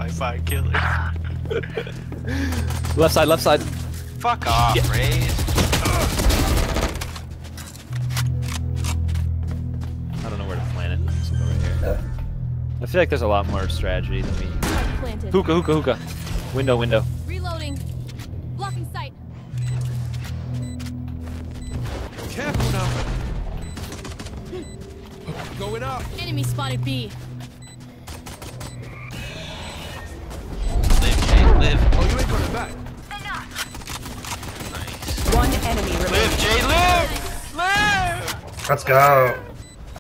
Wi-Fi killer. Left side, left side. Fuck off, Yeah. Raze. I don't know where to plant it. Let's go right here. I feel like there's a lot more strategy than me. Planted. Hookah, hookah, hookah. Window, window. Reloading. Blocking sight. Careful now. Going up. Enemy spotted B. Live, Jay, live. Oh, you ain't going back. Nice. One enemy remaining. Live, Jay, live! Live! Let's go.